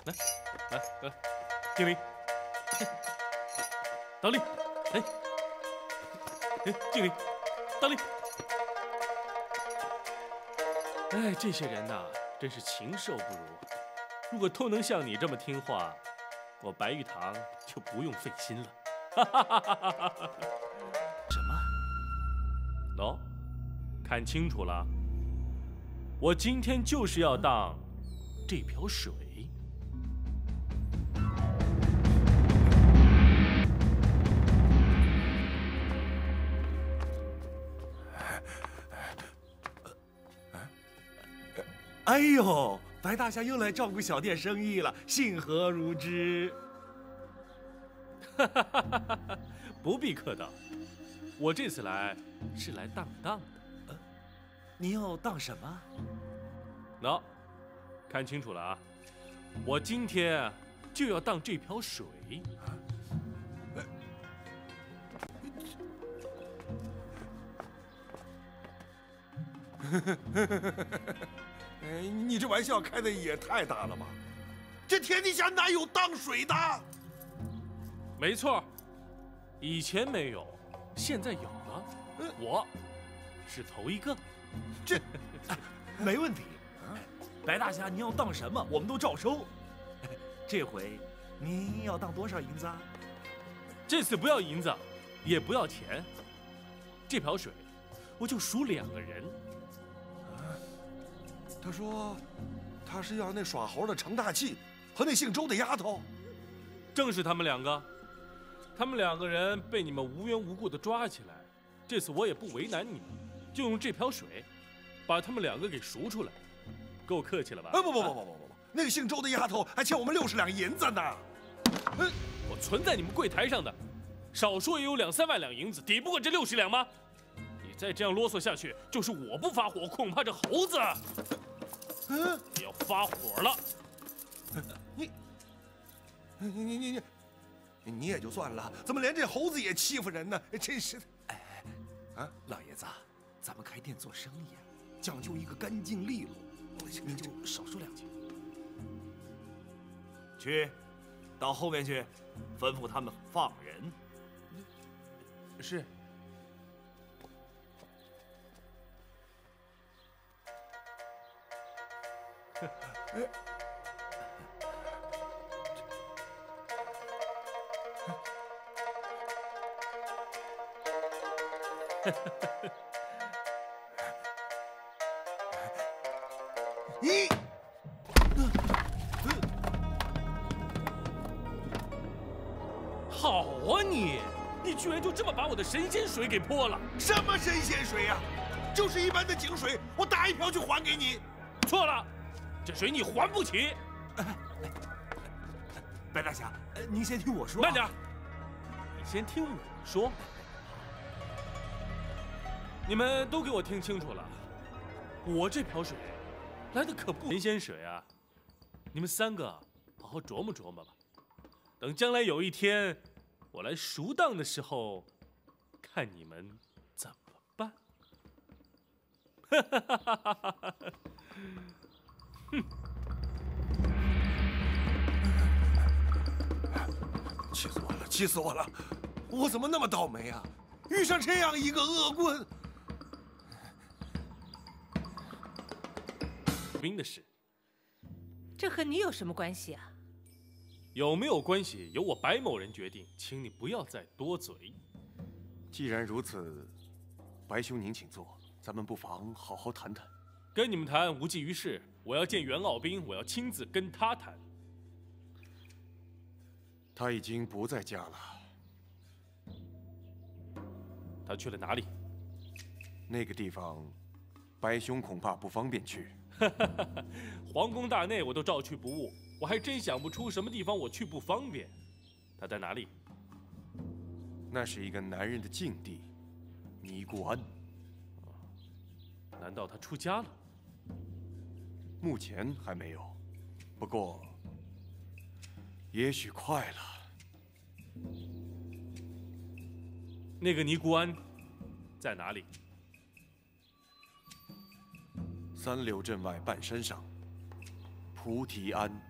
来，敬礼，倒立，敬礼，倒立。哎，这些人呐，真是禽兽不如。如果都能像你这么听话，我白玉堂就不用费心了。 什么？ 喏，看清楚了，我今天就是要当这瓢水。 哎呦，白大侠又来照顾小店生意了，幸何如之？ 不必客套，我这次来是来当当的。 你要当什么？ 喏，看清楚了啊！我今天就要当这瓢水。 哎，你这玩笑开的也太大了吧！这天底下哪有当水的？ 没错，以前没有，现在有了。我是头一个。 这没问题。白大侠，您要当什么，我们都照收。这回您要当多少银子啊？ 这次不要银子，也不要钱。这瓢水，我就数2个人。 他说，他是要那耍猴的程大器和那姓周的丫头。 正是他们2个。他们2个人被你们无缘无故的抓起来，这次我也不为难你们，就用这瓢水，把他们2个给赎出来。够客气了吧？ 不，那个姓周的丫头还欠我们60两银子呢。 我存在你们柜台上的，少说也有2、3万两银子，抵不过这60两吗？你再这样啰嗦下去，就是我不发火，恐怕这猴子也要发火了。 你也就算了，怎么连这猴子也欺负人呢？真是的！ 老爷子，咱们开店做生意啊，讲究一个干净利落，您就少说2句。去，到后面去，吩咐他们放人。 是。 你， 好啊你！你居然就这么把我的神仙水给泼了！ 什么神仙水呀？就是一般的井水，我打一瓢去还给你。 错了，这水你还不起。 白大侠，您先听我说。 慢点，你先听我说。你们都给我听清楚了，我这瓢水来的可不神仙水啊！你们3个好好琢磨琢磨吧。等将来有一天我来赎当的时候，看你们怎么办。哼！ 气死我了！气死我了！我怎么那么倒霉啊？遇上这样一个恶棍！ 兵的事， 这和你有什么关系啊？ 有没有关系由我白某人决定，请你不要再多嘴。 既然如此，白兄您请坐，咱们不妨好好谈谈。 跟你们谈无济于事，我要见袁傲兵，我要亲自跟他谈。 他已经不在家了。 他去了哪里？ 那个地方，白兄恐怕不方便去。 皇宫大内我都照去不误，我还真想不出什么地方我去不方便。他在哪里？ 那是一个男人的禁地，尼姑庵。 难道他出家了？ 目前还没有，不过也许快了。 那个尼姑庵在哪里 3柳镇外半山上，菩提庵。